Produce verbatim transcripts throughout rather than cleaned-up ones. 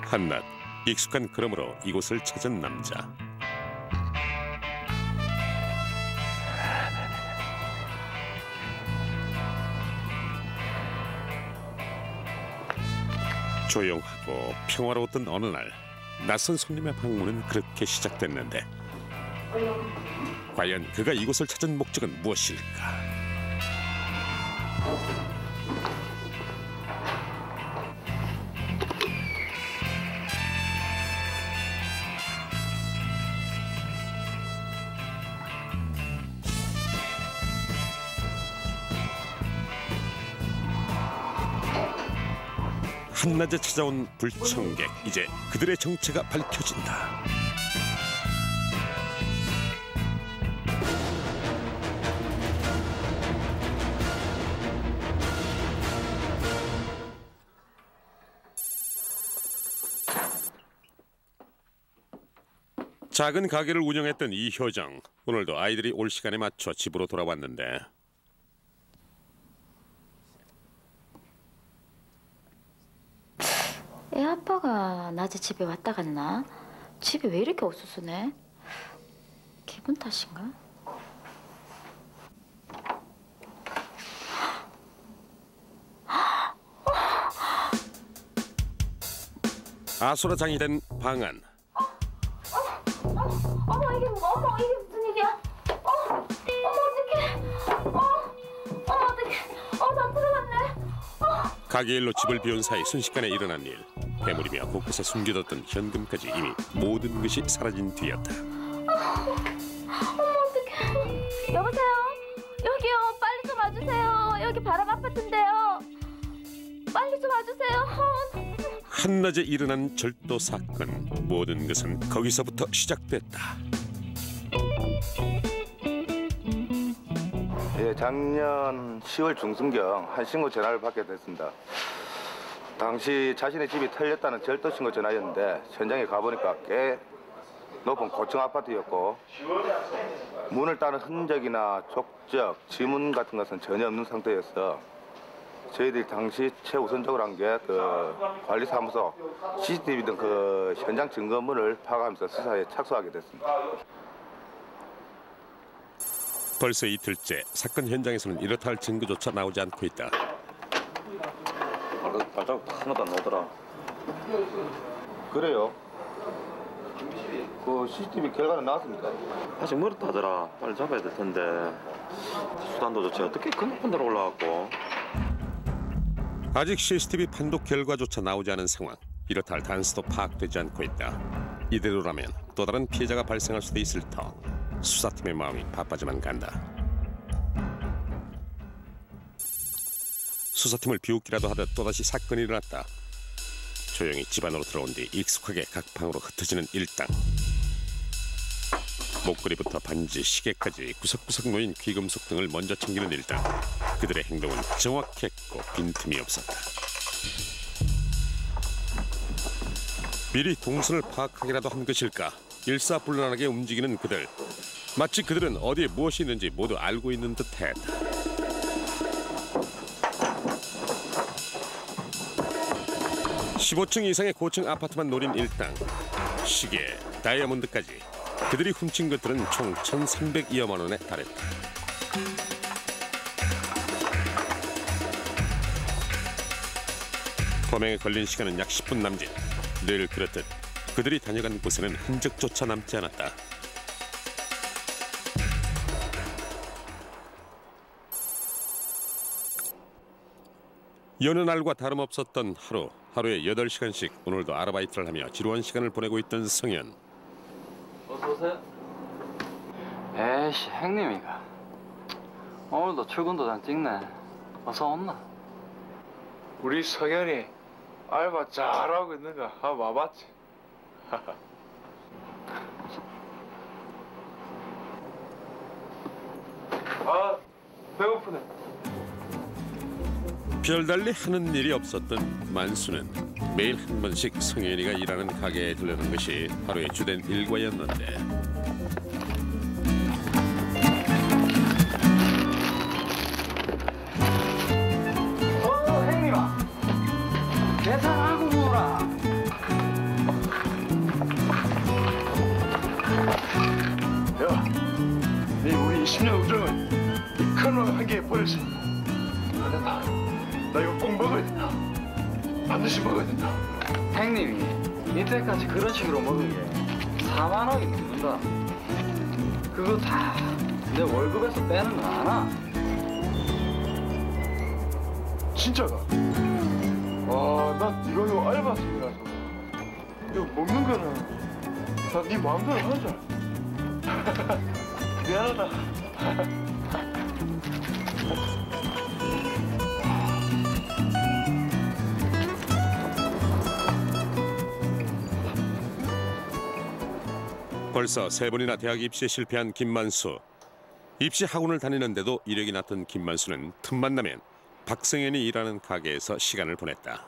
한낮 익숙한 걸음으로 이곳을 찾은 남자. 조용하고 평화로웠던 어느 날 낯선 손님의 방문은 그렇게 시작됐는데 과연 그가 이곳을 찾은 목적은 무엇일까? 한낮에 찾아온 불청객, 이제 그들의 정체가 밝혀진다. 작은 가게를 운영했던 이효정, 오늘도 아이들이 올 시간에 맞춰 집으로 돌아왔는데 애 아빠가 낮에 집에 왔다 갔나? 집에 왜 이렇게 없었으네? 기분 탓인가? 아수라장이 된 방안. 어머, 어머 이게 뭐, 어머 이게 무슨 일이야? 어, 어머 어떡해? 어, 어머 어떡해? 어, 다 들어갔네. 어. 가게 일로 집을 비운 사이 순식간에 일어난 일. 괴물이며 곳곳에 숨겨뒀던 현금까지 이미 모든 것이 사라진 뒤였다. 어머 어떡해. 여보세요? 여기요. 빨리 좀 와주세요. 여기 바람 아파트인데요. 빨리 좀 와주세요. 어. 한낮에 일어난 절도 사건. 모든 것은 거기서부터 시작됐다. 예, 작년 시월 중순경 한 신고 전화를 받게 됐습니다. 당시 자신의 집이 털렸다는 절도 신고 전화였는데 현장에 가보니까 꽤 높은 고층 아파트였고 문을 따는 흔적이나 족적, 지문 같은 것은 전혀 없는 상태였어. 저희들이 당시 최우선적으로 한 게 그 관리사무소, 씨씨티비 등 그 현장 증거물을 파악하면서 수사에 착수하게 됐습니다. 벌써 이틀째 사건 현장에서는 이렇다 할 증거조차 나오지 않고 있다. 발자국 하나도 안 나오더라. 그래요? 그 씨씨티비 결과는 나왔습니까? 아직 멀었다 하더라. 빨리 잡아야 될 텐데. 수단도 좋지. 어떻게 그 높은 데로 올라갔고. 아직 씨씨티비 판독 결과조차 나오지 않은 상황. 이렇다 할 단서도 파악되지 않고 있다. 이대로라면 또 다른 피해자가 발생할 수도 있을 터 수사팀의 마음이 바빠져만 간다. 수사팀을 비웃기라도 하듯 또다시 사건이 일어났다. 조용히 집 안으로 들어온 뒤 익숙하게 각 방으로 흩어지는 일당. 목걸이부터 반지, 시계까지 구석구석 놓인 귀금속 등을 먼저 챙기는 일당. 그들의 행동은 정확했고 빈틈이 없었다. 미리 동선을 파악하기라도 한 것일까? 일사불란하게 움직이는 그들. 마치 그들은 어디에 무엇이 있는지 모두 알고 있는 듯했다. 십오 층 이상의 고층 아파트만 노린 일당. 시계, 다이아몬드까지 그들이 훔친 것들은 총 천삼백여만 원에 달했다. 범행에 걸린 시간은 약 십 분 남짓. 늘 그렇듯 그들이 다녀간 곳에는 흔적조차 남지 않았다. 여느 날과 다름없었던 하루. 하루에 여덟 시간씩 오늘도 아르바이트를 하며 지루한 시간을 보내고 있던 성현. 어서 오세요. 에이씨, 형님이가 오늘도 출근도 잘 찍네. 어서 온나? 우리 성현이 알바 잘하고 있는 거 한번 와봤지? 아, 배고프네. 별달리 하는 일이 없었던 만수는 매일 한 번씩 성현이가 일하는 가게에 들르는 것이 하루의 주된 일과였는데 어, 형님아. 계산하고 먹어라. 십 년 우정을 큰놈 한 개에 버렸어. 안 된다. 나 이거 꼭 먹어야 된다. 반드시 먹어야 된다. 형님이 이때까지 그런 식으로 먹은 게 사만 원이 넘는다. 그거 다 내 월급에서 빼는 거 알아? 진짜가? 와, 난 이거 이거 알바생이라서 이거 먹는 거는 다 네 마음대로 하자. 미안하다. 벌써 세 번이나 대학 입시에 실패한 김만수. 입시 학원을 다니는데도 이력이 났던 김만수는 틈만 나면 박성현이 일하는 가게에서 시간을 보냈다.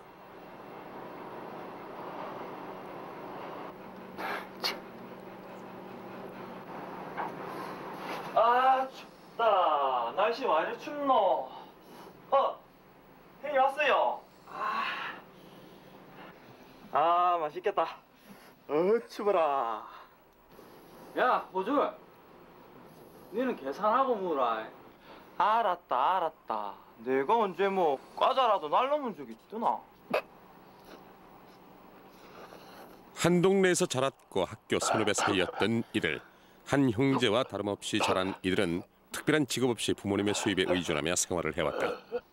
아 춥다. 날씨 왜 이리 춥노? 어, 형님 왔어요. 아, 아 맛있겠다. 어 추워라. 야, 호주. 니는 계산하고 먹으라. 알았다 알았다. 내가 언제 뭐 과자라도 날려본 적이 있더나. 한 동네에서 자랐고 학교 선후배 사이였던 이들. 한 형제와 다름없이 자란 이들은 특별한 직업 없이 부모님의 수입에 의존하며 생활을 해왔다.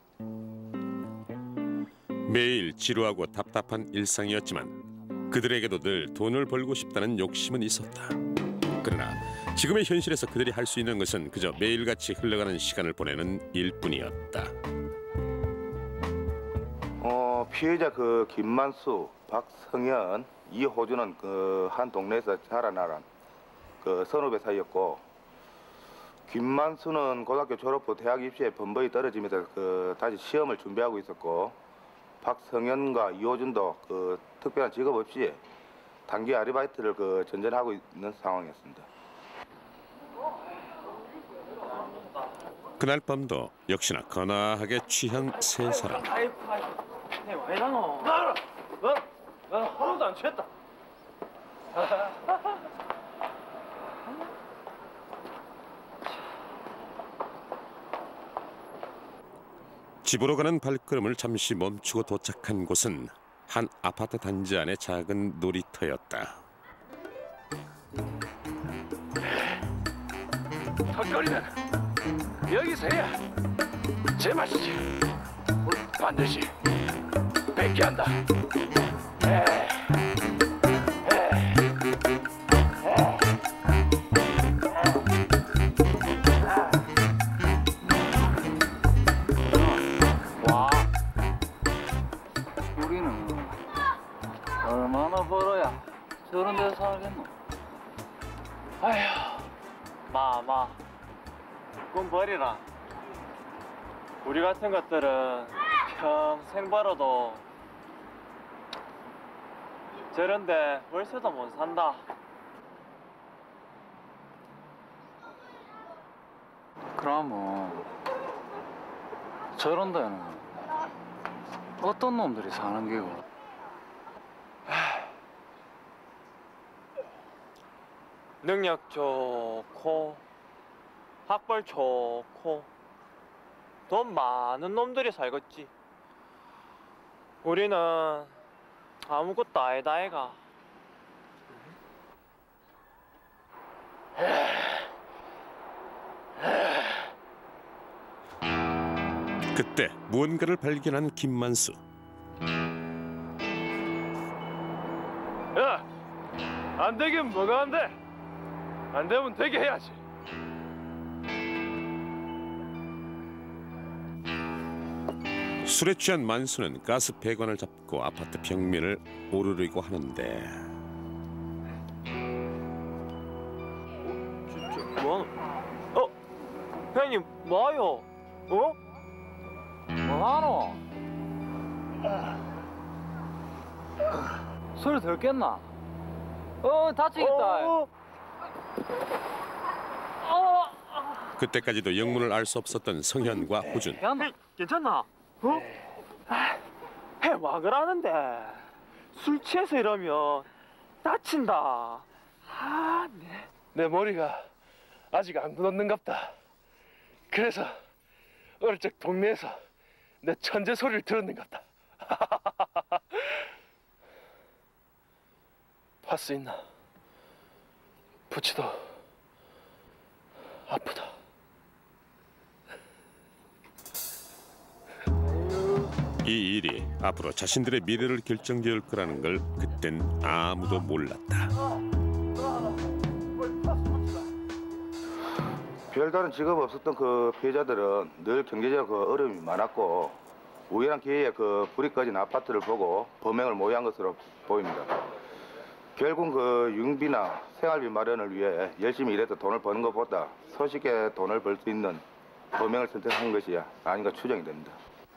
매일 지루하고 답답한 일상이었지만 그들에게도 늘 돈을 벌고 싶다는 욕심은 있었다. 그러나 지금의 현실에서 그들이 할 수 있는 것은 그저 매일같이 흘러가는 시간을 보내는 일뿐이었다. 어, 피해자 그 김만수, 박성현, 이호준은 그 한 동네에서 자라나란 그 선후배 사이였고, 김만수는 고등학교 졸업 후 대학 입시에 번번이 떨어지면서 그 다시 시험을 준비하고 있었고, 박성현과 이호준도 그 특별한 직업 없이 단기 아르바이트를 그 전전하고 있는 상황이었습니다. 그날 밤도 역시나 거나하게 취한 세 사람. 아이고 아이고. 왜 이러노? 나라. 뭐? 나 하루도 안 취했다. 집으로 가는 발걸음을 잠시 멈추고 도착한 곳은 한 아파트 단지 안의 작은 놀이터였다. 턱걸이는 여기서 해야 제맛이지. 우리 반드시 뵙게 한다. 에이. 와, 우리는 얼마나 벌어야 저런 데서 살겠노? 아휴, 마, 마, 꿈 버리라. 우리 같은 것들은 평생 벌어도 저런데 월세도 못 산다. 그러면 저런 데는 어떤 놈들이 사는 게고? 능력 좋고 학벌 좋고 돈 많은 놈들이 살겠지. 우리는 아무것도 아니다 애가. 그때 무언가를 발견한 김만수. 야, 안 되긴 뭐가 안 돼? 안 되면 되게 해야지. 술에 취한 만수는 가스 배관을 잡고 아파트 벽면을 오르려고 하는데 진짜 뭐하노? 어? 형님 뭐하요? 어? 뭐하노? 소리 덜 깼나? 어, 다치겠다. 어? 그때까지도 영문을 알 수 없었던 성현과 호준. 야, 너 괜찮나? 어? 해 와 그러는데 술 취해서 이러면 다친다. 아, 네. 내 머리가 아직 안 굳었는갑다. 그래서 어릴 적 동네에서 내 천재 소리를 들었는 것 같다. 파스 있나? 부치도 아프다. 이 일이 앞으로 자신들의 미래를 결정지을 거라는 걸 그땐 아무도 몰랐다. 별다른 직업 없었던 그 피해자들은 늘 경제적 그 어려움이 많았고 우연한 기회에 그 불이 꺼진 아파트를 보고 범행을 모의한 것으로 보입니다. 결국 그 융비나 생활비 마련을 위해 열심히 일해서 돈을 버는 것보다 손쉽게 돈을 벌 수 있는 범행을 선택한 것이 아닌가 추정이 됩니다.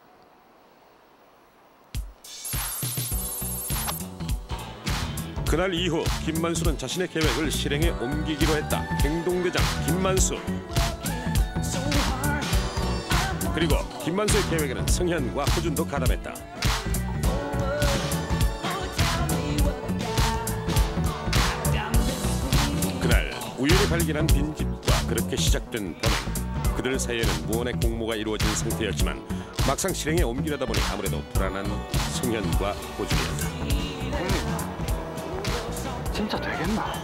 그날 이후 김만수는 자신의 계획을 실행에 옮기기로 했다. 행동대장 김만수. 그리고 김만수의 계획에는 성현과 호준도 가담했다. 그날 우연히 발견한 빈집과 그렇게 시작된 범행. 그들 사이에는 무언의 공모가 이루어진 상태였지만 막상 실행에 옮기려다 보니 아무래도 불안한 성현과 호준이었다. 진짜 되겠나?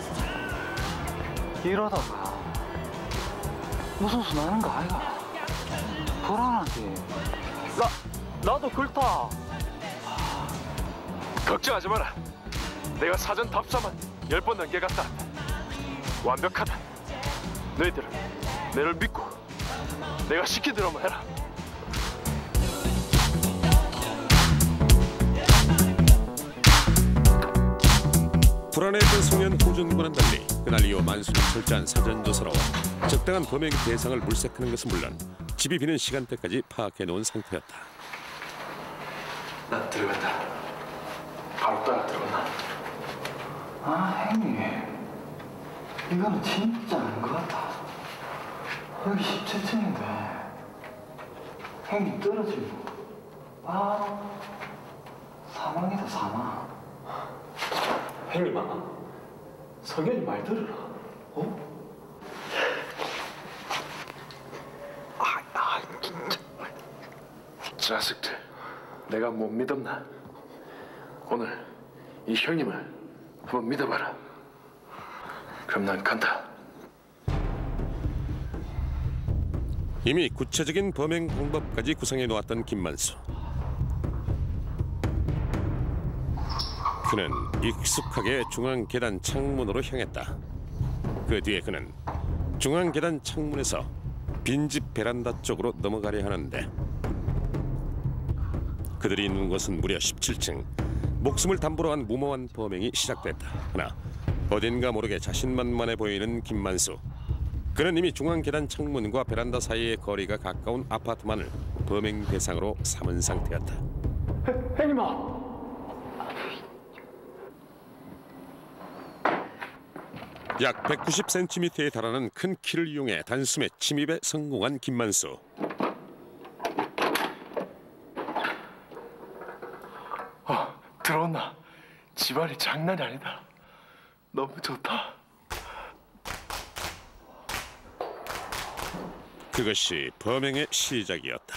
이러다가 무슨 수 나는 거 아이가? 불안하지. 나, 나도 그렇다. 걱정하지 마라. 내가 사전 답사만 열 번 넘겨갔다. 완벽하다. 너희들은 내를 믿고 내가 시킨 대로만 해라. 불안했던 성현 호준과는 달리 그날 이후 만수는 철저한 사전조사로 적당한 범행 대상을 물색하는 것은 물론 집이 비는 시간대까지 파악해놓은 상태였다. 나 들어갔다. 바로 따라 들어갔나? 아, 형님. 이거는 진짜 아닌 것 같아. 여기 십칠 층인데 형님 떨어지고 아, 사망이다, 사망. 형님아, 성현이 말 들으라. 어? 아, 아, 진짜. 자식들, 내가 못 믿었나? 오늘 이 형님을 한번 믿어봐라. 그럼 난 간다. 이미 구체적인 범행 방법까지 구상해 놓았던 김만수. 그는 익숙하게 중앙 계단 창문으로 향했다. 그 뒤에 그는 중앙 계단 창문에서 빈집 베란다 쪽으로 넘어가려 하는데 그들이 있는 곳은 무려 십칠 층. 목숨을 담보로 한 무모한 범행이 시작됐다. 하나 어딘가 모르게 자신만만해 보이는 김만수. 그는 이미 중앙 계단 창문과 베란다 사이의 거리가 가까운 아파트만을 범행 대상으로 삼은 상태였다. 형님아. 약 백구십 센티미터에 달하는 큰 키를 이용해 단숨에 침입에 성공한 김만수. 어, 들어왔나? 집안이 장난이 아니다. 너무 좋다. 그것이 범행의 시작이었다.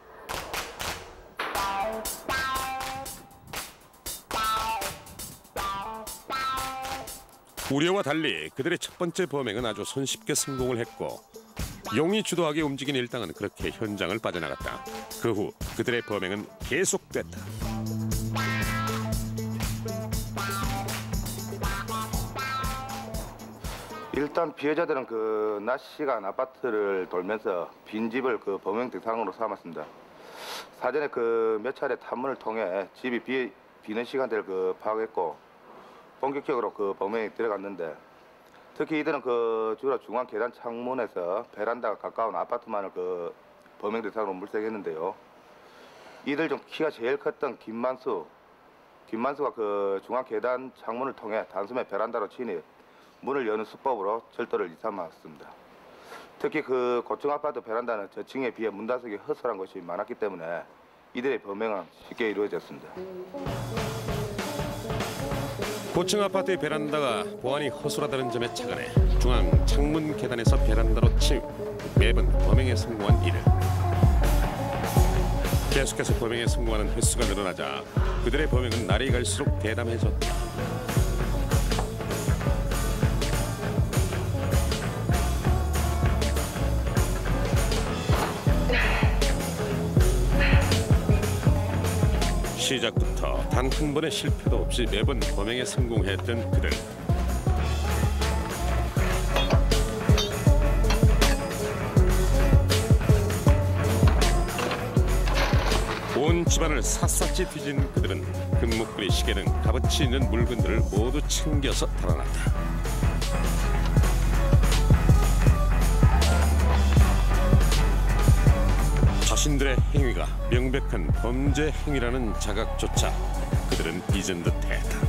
우려와 달리 그들의 첫 번째 범행은 아주 손쉽게 성공을 했고 용이 주도하게 움직인 일당은 그렇게 현장을 빠져나갔다. 그 후 그들의 범행은 계속됐다. 일단 피해자들은 그 낮 시간 아파트를 돌면서 빈집을 그 범행 대상으로 삼았습니다. 사전에 그 몇 차례 탐문을 통해 집이 비, 비는 시간대를 그 파악했고 본격적으로 그 범행에 들어갔는데 특히 이들은 그 주로 중앙 계단 창문에서 베란다가 가까운 아파트만을 그 범행 대상으로 물색했는데요. 이들 중 키가 제일 컸던 김만수, 김만수가 그 중앙 계단 창문을 통해 단숨에 베란다로 진입, 문을 여는 수법으로 절도를 일삼았습니다. 특히 그 고층 아파트 베란다는 저층에 비해 문 닫기 허술한 것이 많았기 때문에 이들의 범행은 쉽게 이루어졌습니다. 고층 아파트의 베란다가 보안이 허술하다는 점에 착안해 중앙 창문 계단에서 베란다로 침 매번 범행에 성공한 이들. 계속해서 범행에 성공하는 횟수가 늘어나자 그들의 범행은 날이 갈수록 대담해졌다. 시작부터 단 한 번의 실패도 없이 매번 범행에 성공했던 그들. 온 집안을 샅샅이 뒤진 그들은 금목걸이, 시계 등 값어치 있는 물건들을 모두 챙겨서 달아났다. 자신들의 행위가 명백한 범죄 행위라는 자각조차 그들은 잊은 듯했다.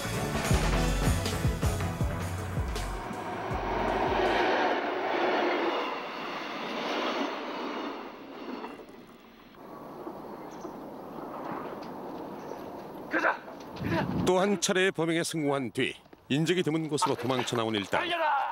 또 한 차례의 범행에 성공한 뒤 인적이 드문 곳으로 도망쳐 나온 일당.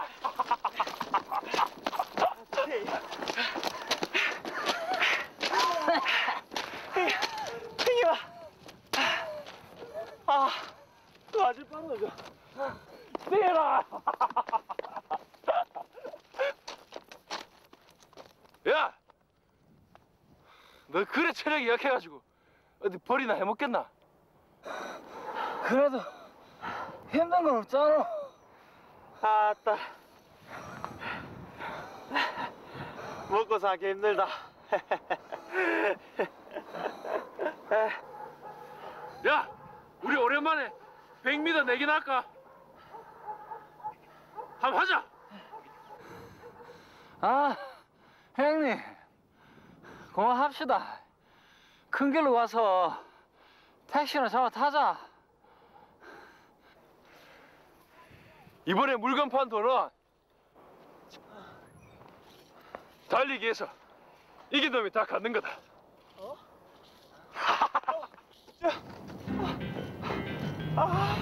아, 또 아직 빠르죠. 때라. 야, 너 그래 체력이 약해가지고 어디 벌이나 해먹겠나? 그래도 힘든 건 없잖아. 아따, 먹고 사기 힘들다. 야, 우리 오랜만에 백 미터 내기나 할까? 한번 하자. 아, 형님, 그만합시다. 큰 길로 가서 택시나 잡아 타자. 이번에 물건 판 돈은 달리기에서 이긴 놈이 다 갖는 거다. 어? 아.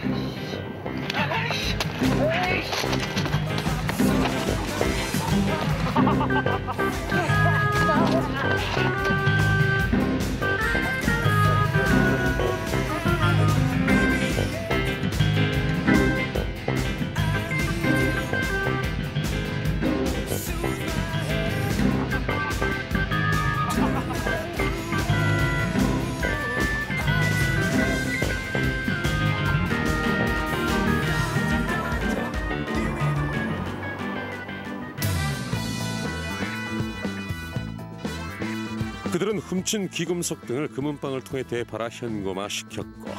그들은 훔친 귀금속 등을 금은방을 통해 되팔아 현금화 시켰고,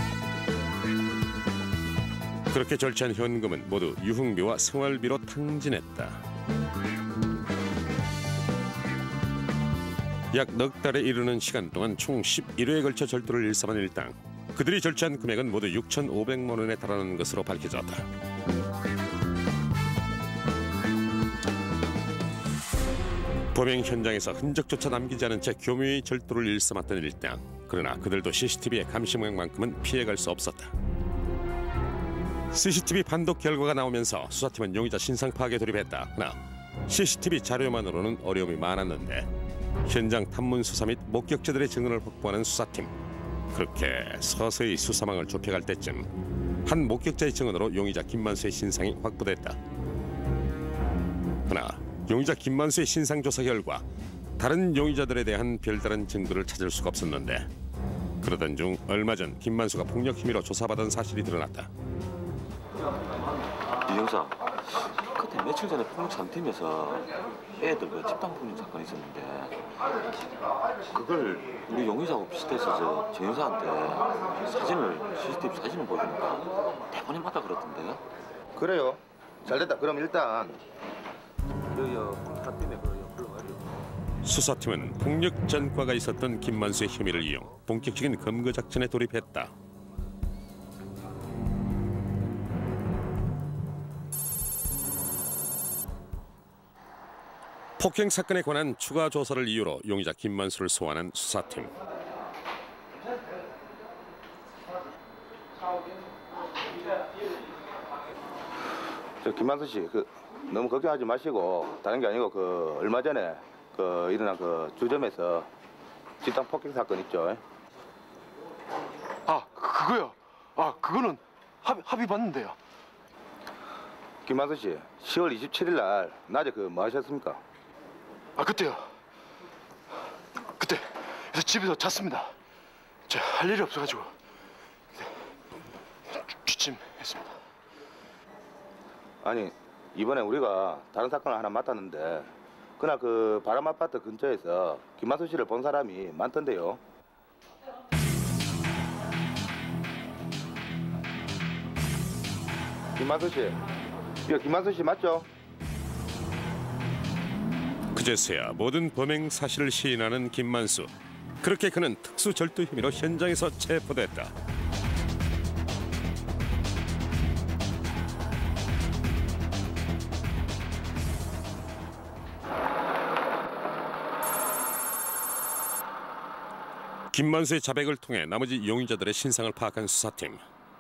그렇게 절취한 현금은 모두 유흥비와 생활비로 탕진했다. 약 넉 달에 이르는 시간 동안 총 십일 회에 걸쳐 절도를 일삼은 일당. 그들이 절취한 금액은 모두 육천오백만 원에 달하는 것으로 밝혀졌다. 범행 현장에서 흔적조차 남기지 않은 채 교묘히 절도를 일삼았던 일당. 그러나 그들도 씨씨티비의 감시망만큼은 피해갈 수 없었다. 씨씨티비 판독 결과가 나오면서 수사팀은 용의자 신상 파악에 돌입했다. 그러나 씨씨티비 자료만으로는 어려움이 많았는데 현장 탐문 수사 및 목격자들의 증언을 확보하는 수사팀. 그렇게 서서히 수사망을 좁혀갈 때쯤 한 목격자의 증언으로 용의자 김만수의 신상이 확보됐다. 그러나 용의자 김만수의 신상 조사 결과 다른 용의자들에 대한 별다른 증거를 찾을 수가 없었는데, 그러던 중 얼마 전 김만수가 폭력 혐의로 조사받은 사실이 드러났다. 이 형사, 그때 며칠 전에 폭력 상팀에서 애들 그 집단 폭력 사건이 있었는데 그걸 우리 용의자하고 비슷해서 저 형사한테 사진을 씨씨티비 사진을 보여주니까 대본이 맞다 그러던데요? 그래요. 잘됐다. 그럼 일단 수사팀은 폭력 전과가 있었던 김만수의 혐의를 이용 본격적인 검거 작전에 돌입했다. 폭행 사건에 관한 추가 조사를 이유로 용의자 김만수를 소환한 수사팀. 저 김만수 씨, 그 너무 걱정하지 마시고 다른 게 아니고 그 얼마 전에 그 일어난 그 주점에서 집단 폭행 사건 있죠. 아 그거요. 아 그거는 합의, 합의 봤는데요. 김만수 씨, 시월 이십칠일 날 낮에 그 뭐 하셨습니까? 아 그때요. 그때 그래서 집에서 잤습니다. 저 할 일이 없어가지고 취침했습니다. 아니 이번에 우리가 다른 사건을 하나 맡았는데 그날 그 바람 아파트 근처에서 김만수 씨를 본 사람이 많던데요. 김만수 씨, 이거 김만수 씨 맞죠? 그제서야 모든 범행 사실을 시인하는 김만수. 그렇게 그는 특수 절도 혐의로 현장에서 체포됐다. 김만수의 자백을 통해 나머지 용의자들의 신상을 파악한 수사팀.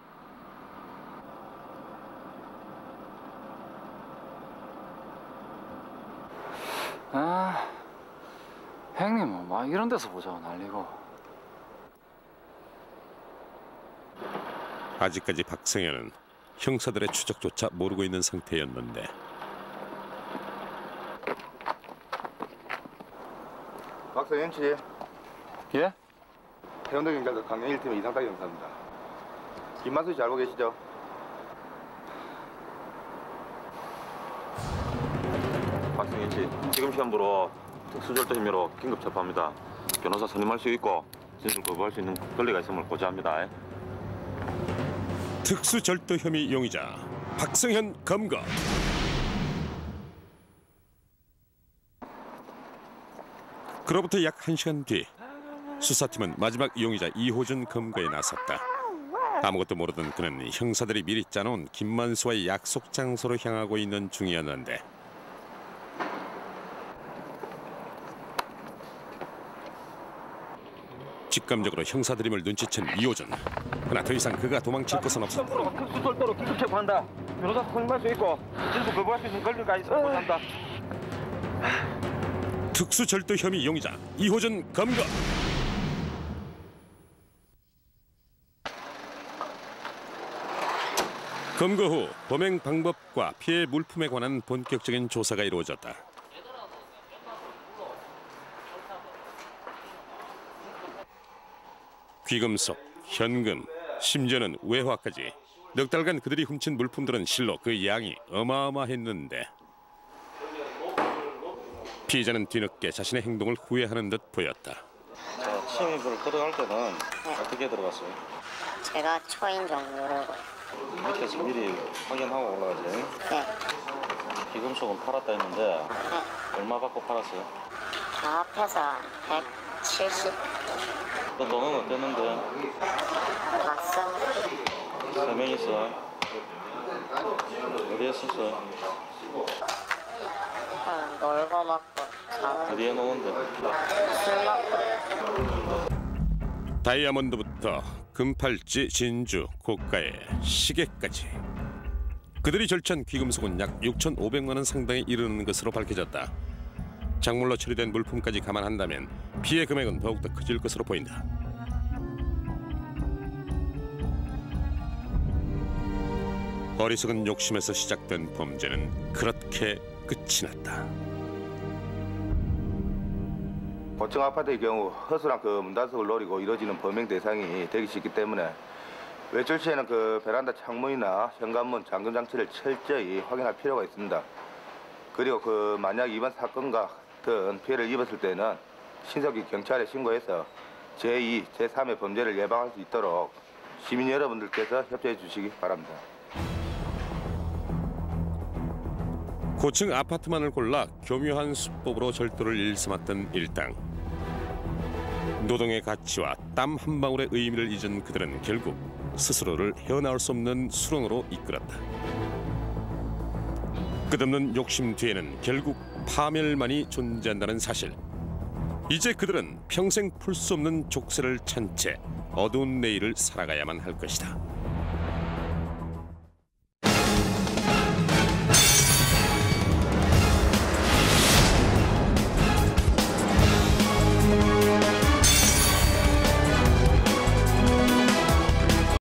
아, 형님은 막 이런 데서 보자고 난리고. 아직까지 박성현은 형사들의 추적조차 모르고 있는 상태였는데 박성현 씨, 예? 해운대 경찰서 강령 일 팀의 이상탁 형사입니다. 김만수 씨 알고 계시죠? 박승희 씨, 지금 시간부로 특수절도 혐의로 긴급 체포합니다. 변호사 선임할 수 있고 진술 거부할 수 있는 권리가 있음을 고지합니다. 특수절도 혐의 용의자 박성현 검거. 그로부터 약 한 시간 뒤 수사팀은 마지막 용의자 이호준 검거에 나섰다. 아무것도 모르던 그는 형사들이 미리 짜놓은 김만수와의 약속 장소로 향하고 있는 중이었는데 직감적으로 형사들임을 눈치챈 이호준. 그러나 더 이상 그가 도망칠 것은 없었다. 특수절도로 긴급 체포한다. 변호사 선임할 수 있고 진술 거부할 수 있는 권리가 있음을 고지한다. 특수절도 혐의 용의자 이호준 검거. 검거 후 범행 방법과 피해 물품에 관한 본격적인 조사가 이루어졌다. 귀금속, 현금, 심지어는 외화까지 넉 달간 그들이 훔친 물품들은 실로 그 양이 어마어마했는데 피해자는 뒤늦게 자신의 행동을 후회하는 듯 보였다. 자, 침입을 들어갈 때는 어떻게 들어갔어요? 제가 초인종 누르고 밑에서 미리 확인하고 올라가지. 네, 기금속은 팔았다 했는데 네. 얼마 받고 팔았어요? 다 합해서 백칠십 그 돈은 어땠는데? 봤어. 세 명 있어. 어디에 썼어? 어, 놀고 먹고 자고 어디에 놓은데? 술 먹고. 다이아몬드부터 금팔찌, 진주, 고가의 시계까지 그들이 절취한 귀금속은 약 육천오백만 원 상당에 이르는 것으로 밝혀졌다. 작물로 처리된 물품까지 감안한다면 피해 금액은 더욱더 커질 것으로 보인다. 어리석은 욕심에서 시작된 범죄는 그렇게 끝이 났다. 고층 아파트의 경우 허술한 그 문단속을 노리고 이루어지는 범행 대상이 되기 쉽기 때문에 외출 시에는 그 베란다 창문이나 현관문 잠금 장치를 철저히 확인할 필요가 있습니다. 그리고 그 만약 이번 사건과 같은 피해를 입었을 때는 신속히 경찰에 신고해서 제이, 제삼의 범죄를 예방할 수 있도록 시민 여러분들께서 협조해 주시기 바랍니다. 고층 아파트만을 골라 교묘한 수법으로 절도를 일삼았던 일당. 노동의 가치와 땀 한 방울의 의미를 잊은 그들은 결국 스스로를 헤어나올 수 없는 수렁으로 이끌었다. 끝없는 욕심 뒤에는 결국 파멸만이 존재한다는 사실. 이제 그들은 평생 풀 수 없는 족쇄를 찬 채 어두운 내일을 살아가야만 할 것이다.